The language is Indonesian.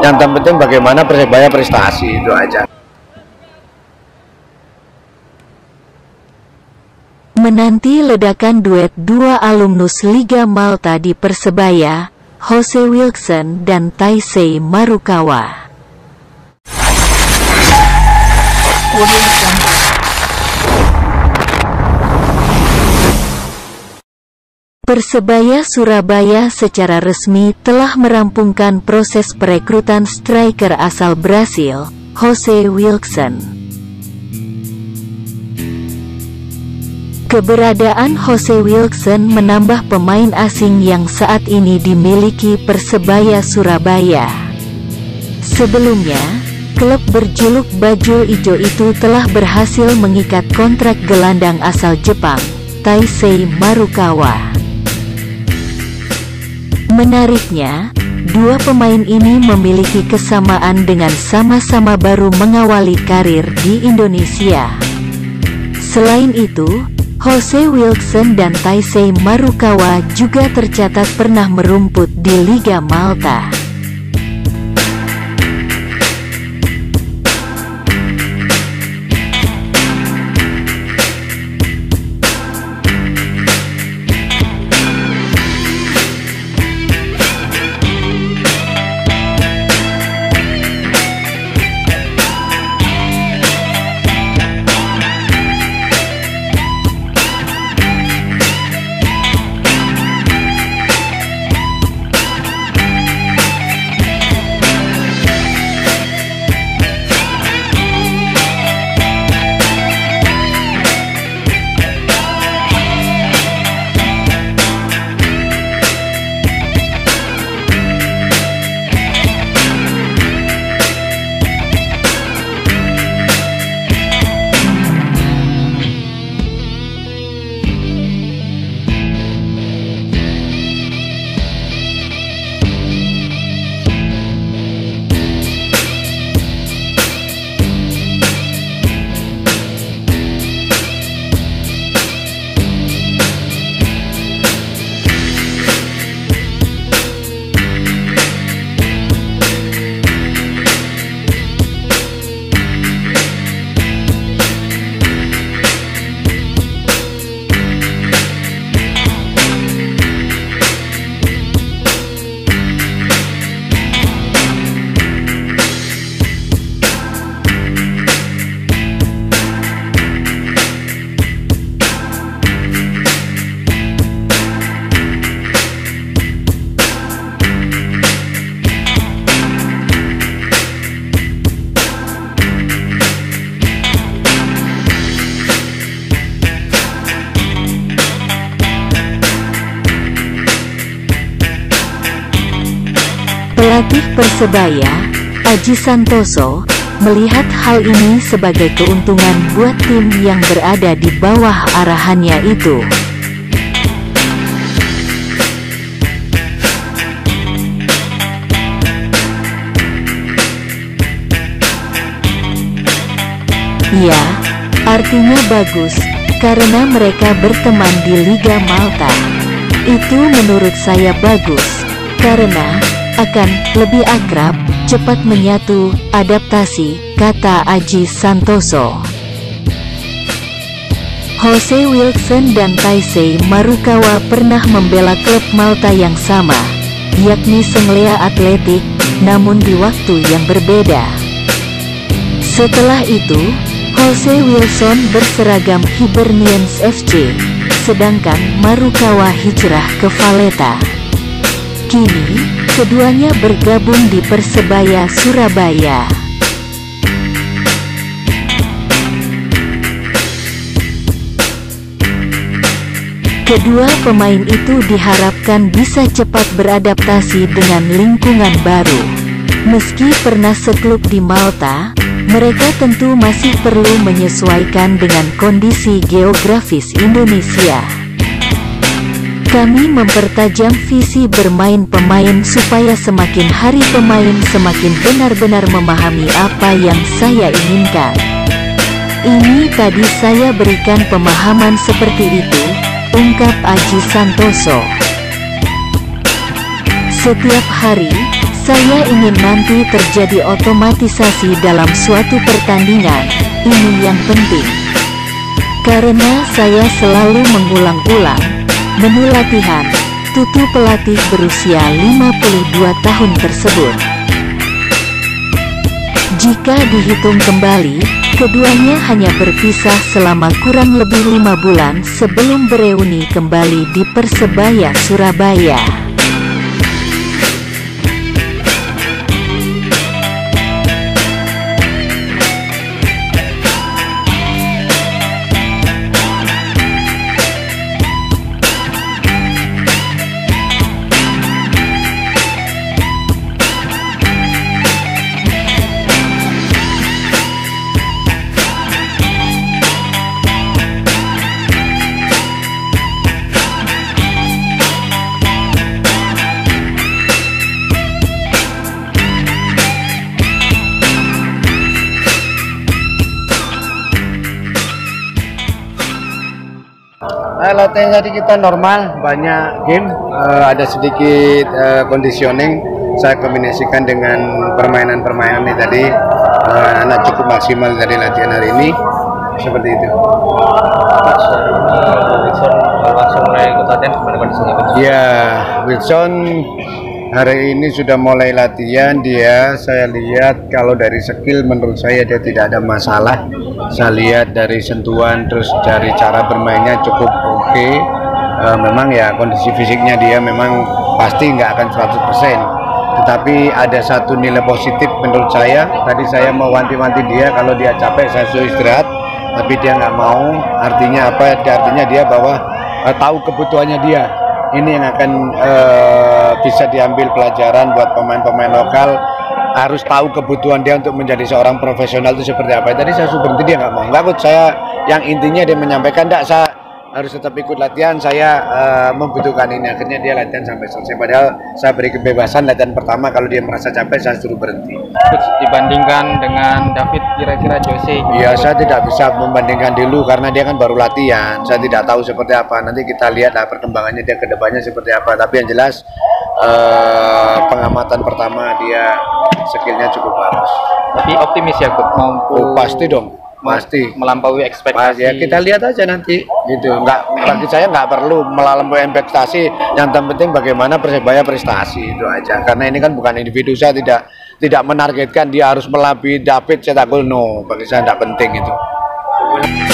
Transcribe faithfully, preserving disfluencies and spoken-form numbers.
Yang terpenting bagaimana Persebaya prestasi, itu aja. Menanti ledakan duet dua alumnus Liga Malta di Persebaya, Jose Wilkson dan Taisei Marukawa. Persebaya Surabaya secara resmi telah merampungkan proses perekrutan striker asal Brasil, Jose Wilkson. Keberadaan Jose Wilkson menambah pemain asing yang saat ini dimiliki Persebaya Surabaya. Sebelumnya, klub berjuluk Bajul Ijo itu telah berhasil mengikat kontrak gelandang asal Jepang, Taisei Marukawa. Menariknya, dua pemain ini memiliki kesamaan dengan sama-sama baru mengawali karir di Indonesia. Selain itu, Jose Wilkson dan Taisei Marukawa juga tercatat pernah merumput di Liga Malta. Pelatih Persebaya, Aji Santoso, melihat hal ini sebagai keuntungan buat tim yang berada di bawah arahannya itu. Ya, artinya bagus, karena mereka berteman di Liga Malta. Itu menurut saya bagus, karena akan lebih akrab, cepat menyatu, adaptasi, kata Aji Santoso. Jose Wilkson dan Taisei Marukawa pernah membela klub Malta yang sama, yakni Senglea Athletic, namun di waktu yang berbeda. Setelah itu, Jose Wilson berseragam Hibernians F C, sedangkan Marukawa hijrah ke Valletta. Kini, keduanya bergabung di Persebaya Surabaya. Kedua pemain itu diharapkan bisa cepat beradaptasi dengan lingkungan baru. Meski pernah seklub di Malta, mereka tentu masih perlu menyesuaikan dengan kondisi geografis Indonesia. Kami mempertajam visi bermain pemain supaya semakin hari pemain semakin benar-benar memahami apa yang saya inginkan. Ini tadi saya berikan pemahaman seperti itu, ungkap Aji Santoso. Setiap hari, Saya ingin nanti terjadi otomatisasi dalam suatu pertandingan, ini yang penting. Karena saya selalu mengulang-ulang menu latihan, tutu pelatih berusia lima puluh dua tahun tersebut. Jika dihitung kembali, keduanya hanya berpisah selama kurang lebih lima bulan sebelum bereuni kembali di Persebaya Surabaya. Nah, latihan tadi kita normal, banyak game, uh, ada sedikit uh, conditioning. Saya kombinasikan dengan permainan-permainan ini tadi, uh, anak cukup maksimal dari latihan hari ini, seperti itu. Wilson langsung mulai ikut latihan, gimana kondisinya? Ya, Wilson hari ini sudah mulai latihan. Dia, saya lihat kalau dari skill menurut saya dia tidak ada masalah. Saya lihat dari sentuhan, terus dari cara bermainnya cukup oke. Okay. Uh, memang ya kondisi fisiknya dia memang pasti nggak akan seratus persen. Tetapi ada satu nilai positif menurut saya. Tadi saya mau wanti-wanti dia, kalau dia capek saya suruh istirahat, tapi dia nggak mau. Artinya apa? Artinya dia bahwa uh, tahu kebutuhannya dia. Ini yang akan uh, bisa diambil pelajaran buat pemain-pemain lokal. Harus tahu kebutuhan dia untuk menjadi seorang profesional itu seperti apa. Tadi saya suruh berhenti, dia nggak mau. Nggak ikut saya, yang intinya dia menyampaikan, enggak, saya harus tetap ikut latihan, saya uh, membutuhkan ini. Akhirnya dia latihan sampai selesai. Padahal saya beri kebebasan latihan pertama, kalau dia merasa capek saya suruh berhenti. Dibandingkan dengan David, kira-kira Jose? Iya, saya tidak bisa membandingkan dulu karena dia kan baru latihan. Saya tidak tahu seperti apa. Nanti kita lihat lah perkembangannya dia ke depannya seperti apa. Tapi yang jelas uh, pengamatan pertama dia skillnya cukup bagus. Tapi optimis ya, Coach, mampu? Oh, pasti dong, pasti melampaui ekspektasi. ya kita lihat aja nanti gitu. Nggak, bagi saya nggak perlu melampaui ekspektasi, yang penting bagaimana Persebaya prestasi, itu aja. Karena ini kan bukan individu, saya tidak tidak menargetkan dia harus melebihi David cetak gol, no, bagi saya tidak penting itu.